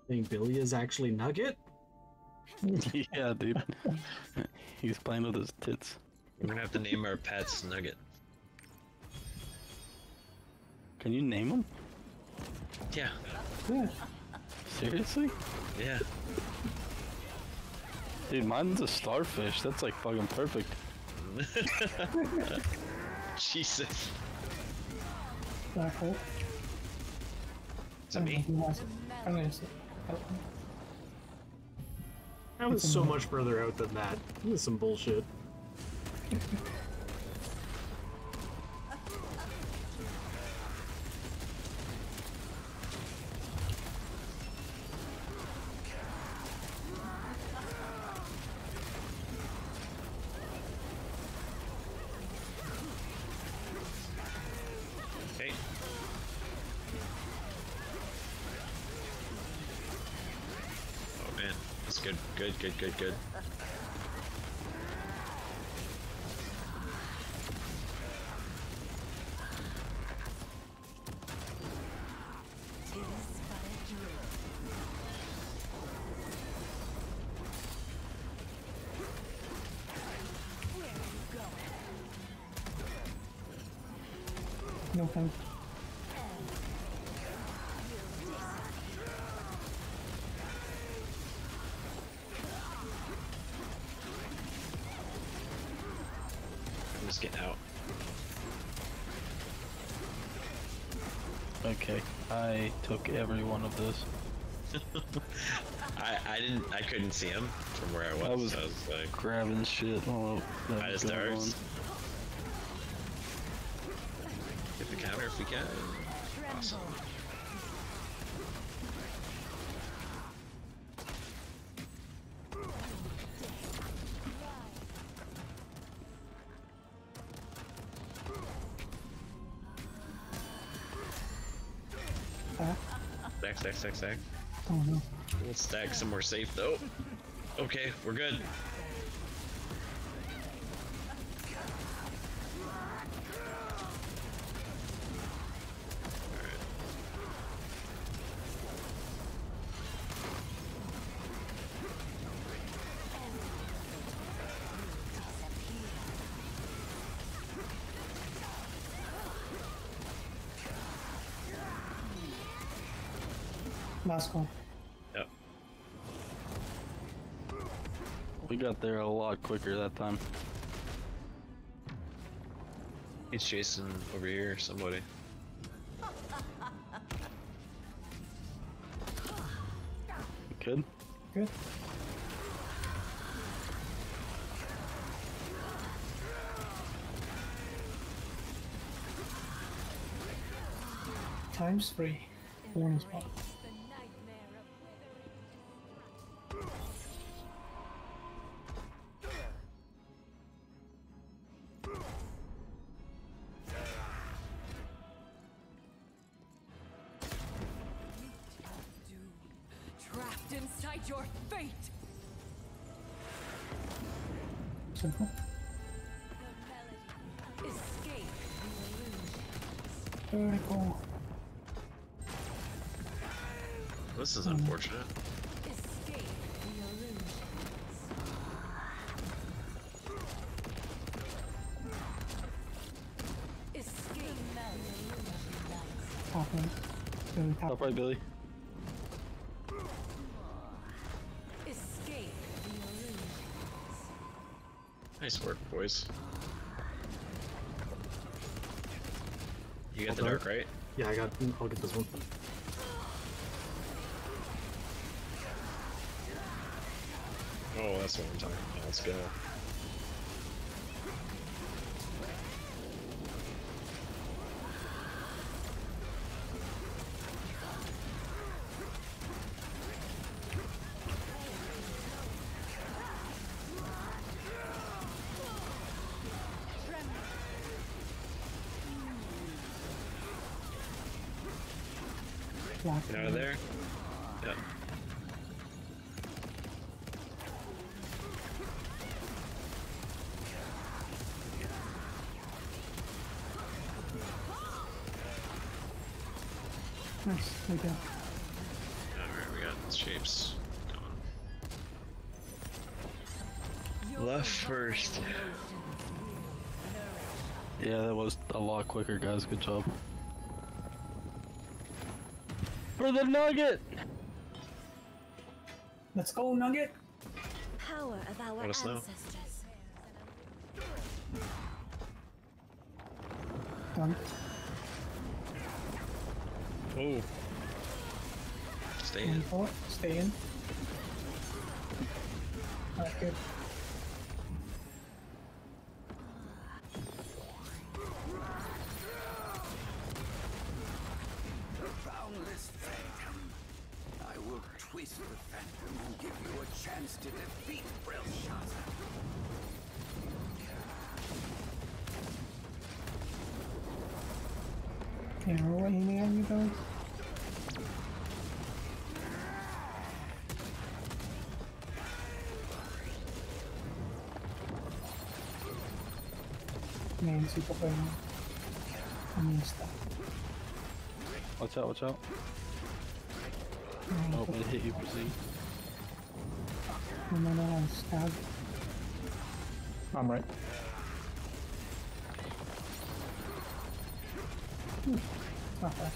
think Billy is actually Nugget? Yeah, dude. He's playing with his tits. We're gonna have to name our pets Nugget. Can you name him? Yeah. Yeah. Seriously? Yeah. Dude, mine's a starfish. That's like fucking perfect. Jesus. Black hole. Is that me? I'm gonna say. That was so much further out than that. This is some bullshit. Hey. Oh man, that's good. Good, good, good, good. No thanks. I'm just getting out. Okay, I took every one of this. I couldn't see him from where I was. I was So I was like, grabbing shit while that I was just going darts. on. Get the counter if we can. Awesome. Stack, stack, stack, stack. Oh no. We'll stack somewhere safe though. Okay, we're good. Last one. Yep. We got there a lot quicker that time. He's chasing over here, somebody. Good? Good. Times 3. Warning spot. Trapped inside your fate. Simple. Escape the illusions. Vertical. This is unfortunate. Escape the illusions. Escape the illusions. Top right. Very top. Top right, Billy. Escape the illusions. Nice work, boys. You got the Okay. dark, right? Yeah, I'll get this one. Oh, that's what I'm talking about. Let's go. Black. Get out of there. Yep. Nice. Right there. Alright, we got Shapes. Left first. Yeah, that was a lot quicker, guys. Good job. For the nugget! Let's go, Nugget. Power of our Let us know. ancestors. Done. Oh. Stay in. 24. Stay in. Alright, good. Boundless phantom. I will twist the phantom and give you a chance to defeat Brel. Yeah, we're aiming at you guys. Man, si pa yung amista. Watch out, watch out. Oh, it hit you, proceed. No, stab. I'm right. Not bad.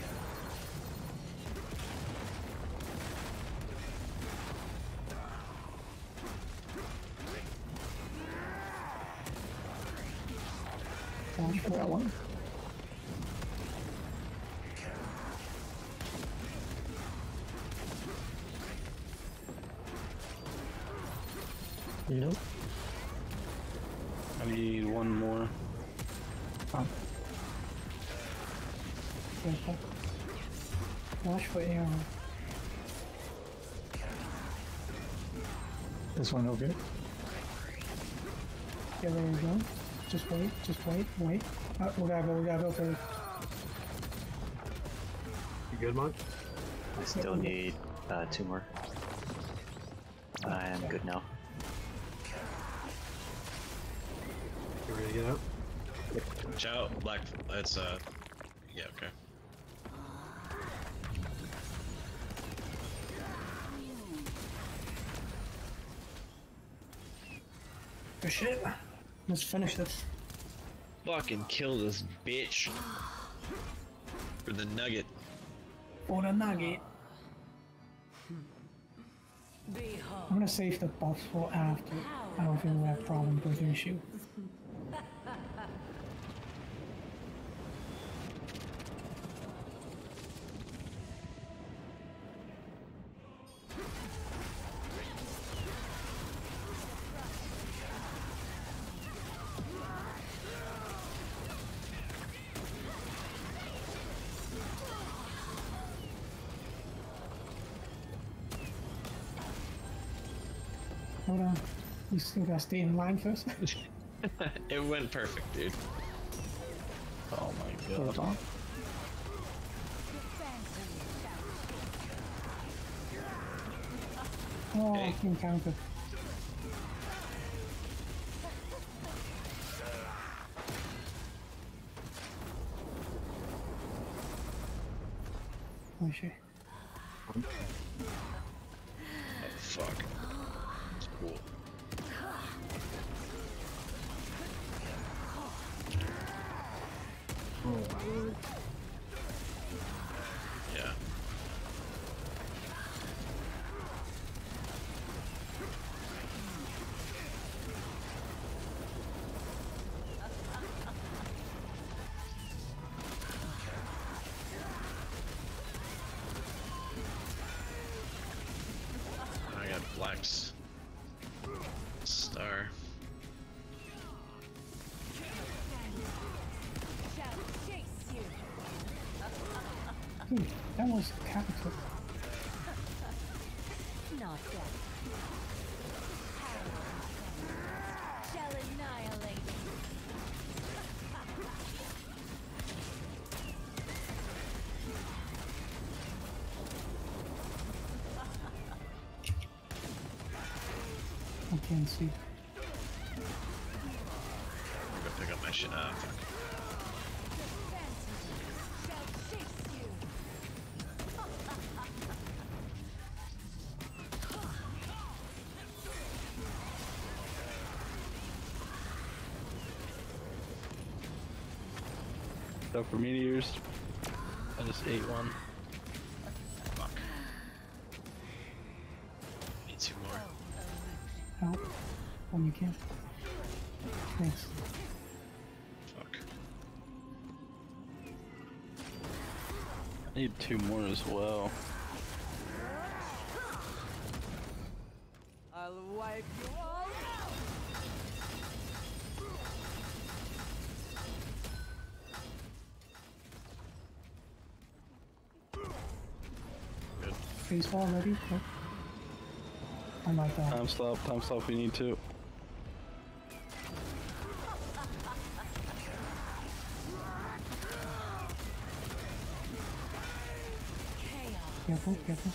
I got one. You know? I need one more. Careful. Watch for arrow. This one okay? Yeah, there we go. Just wait. We gotta go for it. You good, Monk? I still need 2 more. I am good now. You ready to get out? Watch out, black. That's yeah, okay. Good shit. Let's finish this. Fucking kill this bitch. For the nugget. For the nugget. Behold. I'm gonna save the buffs for after. I don't think we have problem with the issue. Hold on. You still gotta stay in line first. It went perfect, dude. Oh my So it's god. on. Oh, Okay. encounter. Oh shit. Oh, fuck. It's cool. Yeah. I got Black's star. Shall chase you. Dude, that was capital. Not death. Shall annihilate. I can't see. I'm gonna pick up my shit. Fuck. Shall chase you. Go for meteors. I just ate one. Fuck. Need 2 more. Help when you can. Thanks. Fuck. I need 2 more as well. I'll wipe you all out. Baseball ready? Yep. I like that. Time stop, we need 2. Careful, careful.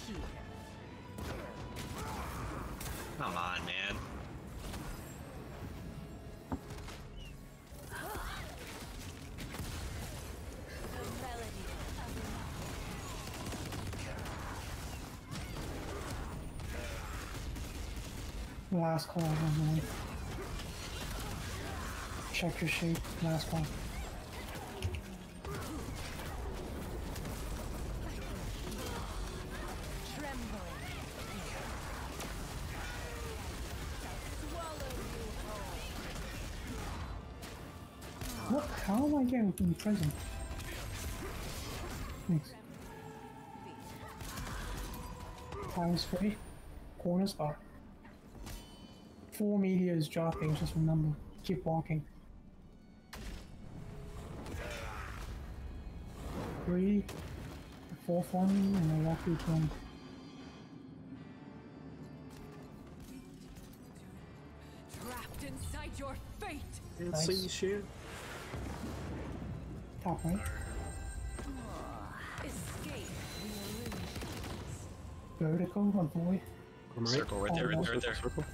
Come on, man. Last call, everyone. Check your shape. Last call. What? How am I getting in prison? Thanks. Times 3. Corner spot. 4 meteors dropping, just remember. Keep walking. 3, 4 for me, and I walk each one. Trapped inside your fate. Can't Nice. see shit. Top right. Escape the illusions. Vertical, avoid. I'm right. Circle right there, right there, right there. Circle.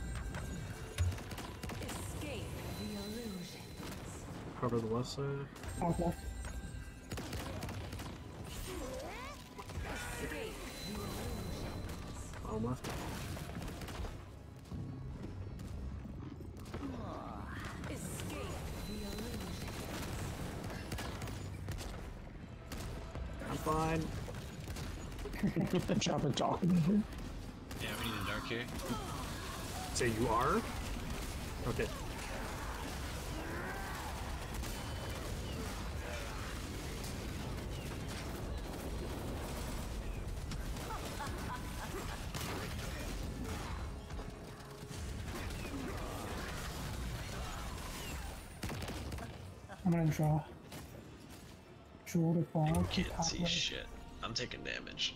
Escape the illusions. Cover the left side. Top left. Escape the illusions. Bottom left. Escape the illusions. I'm fine. Chop and talk in here. Yeah, we need a dark here. Say you are? Okay. I'm gonna draw. Draw the ball. Can't top see right. shit. I'm taking damage.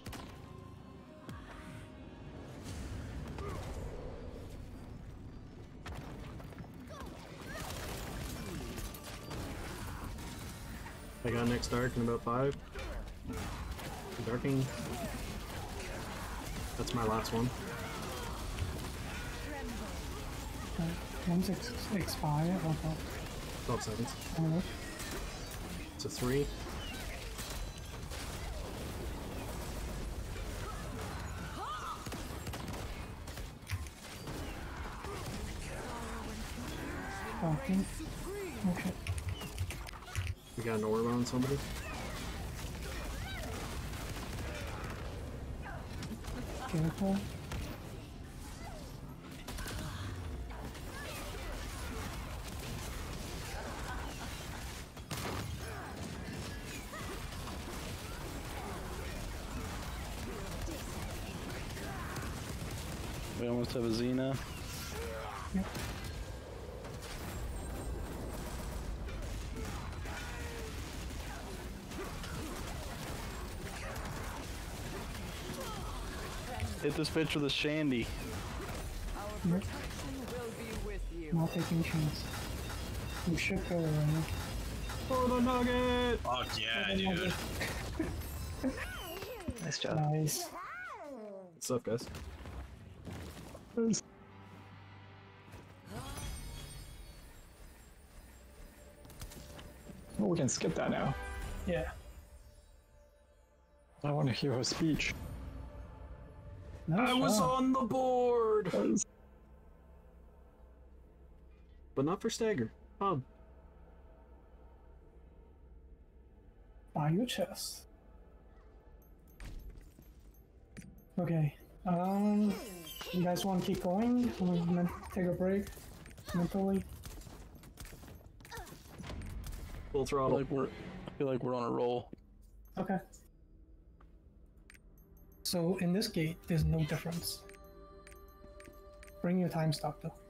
I got next dark in about 5. Darking. That's my last one. Once it's expired, I'll go. 12 seconds. Alright. It's a 3. Talking. Okay. We got an orb on somebody. Careful. We almost have a Xena. Yep. Hit this bitch with a shandy. Yep. Will be with you. Not taking a chance. We should go around. Oh, the nugget! Fuck yeah, dude. Nice job. Nice. What's up, guys? Oh, we can skip that now. Yeah. I want to hear her speech. Nice I was job. on the board! But not for stagger. buy you a chest. Okay. You guys want to keep going? Want to take a break mentally? Full I throttle. feel like we're on a roll. Okay. So in this gate, there's no difference. Bring your time stop though.